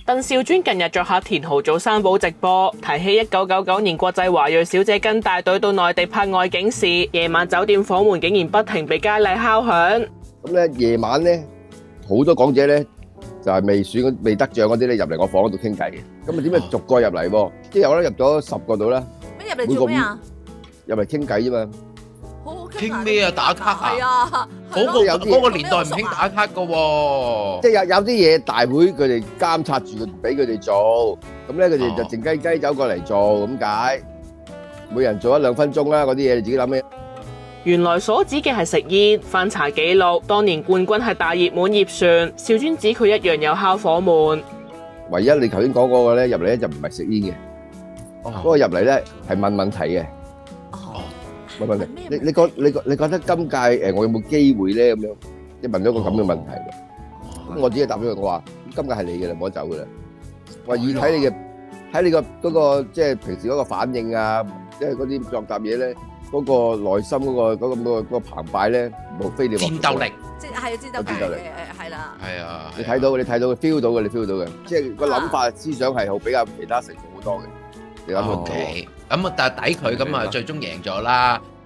鄧兆尊近日作客田豪早生寶直播，提起1999年國際華裔小姐跟大隊到內地拍外景時，夜晚酒店房門竟然不停被佳麗敲響。 咁咧夜晚咧好多港姐咧就係未得獎嗰啲咧入嚟我房嗰度傾偈嘅，咁啊點解逐個入嚟喎？即係我咧入咗10個度啦， 咩入嚟做咩啊？ 入嚟傾偈啫嘛。 好好傾咩啊？打卡啊？ 係啊， 嗰個年代唔興打卡噶喎。 即係有啲嘢大會佢哋監察住，唔俾佢哋做，咁咧佢哋就靜雞雞走過嚟做咁解。每人做1-2分鐘啦，嗰啲嘢你自己諗咩？ 原來所指嘅係食煙。翻查記錄，當年冠軍係大熱門葉璇，兆尊指佢一樣有敲火門。 唯一你頭先講嗰個咧入嚟咧就唔係食煙嘅，嗰個入嚟咧係問問題嘅。問問題，你覺得今屆我有冇機會咧？咁樣即係問咗個咁嘅問題。咁我只係答咗佢，我話今屆係你嘅啦，唔好走嘅啦。我話以睇你個嗰個即係平時嗰個反應啊，即係嗰啲作答嘢咧。嗰個內心嗰個澎湃咧，無非你話戰鬥力， 即係戰鬥力，係啦。 係啊， 你睇到嘅 feel 到嘅，你 feel 到嘅，即係個諗法思想係好比較其他成熟好多嘅。你諗唔到。 咁啊，但係抵佢咁啊，最終贏咗啦。